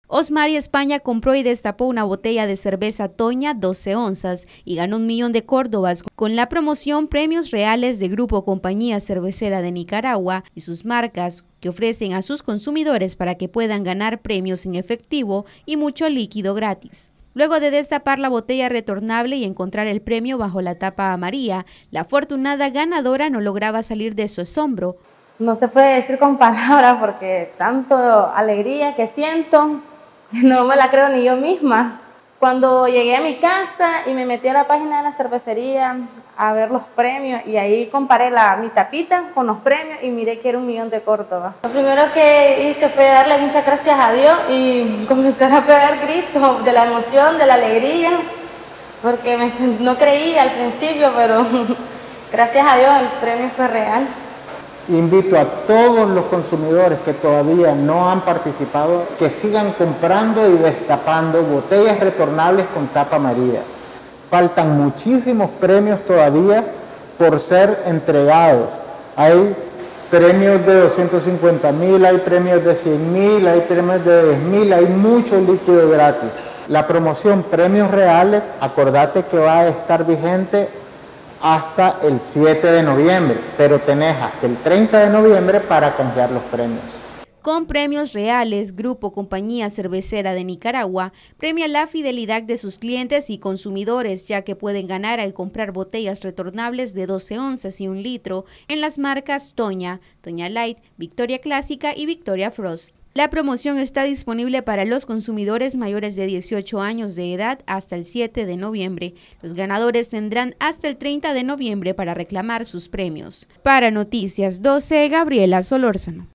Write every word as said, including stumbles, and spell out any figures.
Osmari España compró y destapó una botella de cerveza Toña doce onzas y ganó un millón de córdobas con la promoción Premios Reales de Grupo Compañía Cervecera de Nicaragua y sus marcas que ofrecen a sus consumidores para que puedan ganar premios en efectivo y mucho líquido gratis. Luego de destapar la botella retornable y encontrar el premio bajo la tapa amarilla, la afortunada ganadora no lograba salir de su asombro. No se puede decir con palabras porque tanto alegría que siento, que no me la creo ni yo misma. Cuando llegué a mi casa y me metí a la página de la cervecería a ver los premios y ahí comparé la, mi tapita con los premios y miré que era un millón de córdobas. Lo primero que hice fue darle muchas gracias a Dios y comenzar a pegar gritos de la emoción, de la alegría, porque me, no creía al principio, pero gracias a Dios el premio fue real. Invito a todos los consumidores que todavía no han participado que sigan comprando y destapando botellas retornables con tapa amarilla. Faltan muchísimos premios todavía por ser entregados. Hay premios de doscientos cincuenta mil, hay premios de cien mil, hay premios de diez mil, hay mucho líquido gratis. La promoción Premios Reales, acordate que va a estar vigente hasta el siete de noviembre, pero tenés hasta el treinta de noviembre para canjear los premios. Con Premios Reales, Grupo Compañía Cervecera de Nicaragua premia la fidelidad de sus clientes y consumidores, ya que pueden ganar al comprar botellas retornables de doce onzas y un litro en las marcas Toña, Toña Light, Victoria Clásica y Victoria Frost. La promoción está disponible para los consumidores mayores de dieciocho años de edad hasta el siete de noviembre. Los ganadores tendrán hasta el treinta de noviembre para reclamar sus premios. Para Noticias doce, Gabriela Solórzano.